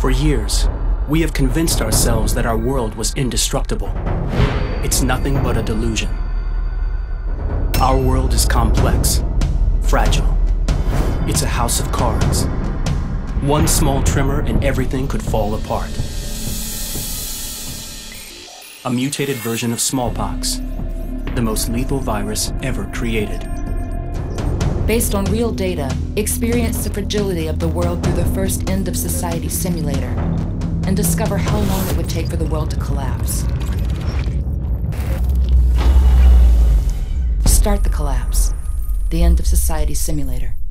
For years, we have convinced ourselves that our world was indestructible. It's nothing but a delusion. Our world is complex, fragile. It's a house of cards. One small tremor and everything could fall apart. A mutated version of smallpox, the most lethal virus ever created. Based on real data, experience the fragility of the world through the first end of society simulator, and discover how long it would take for the world to collapse. Start the collapse. The end of society simulator.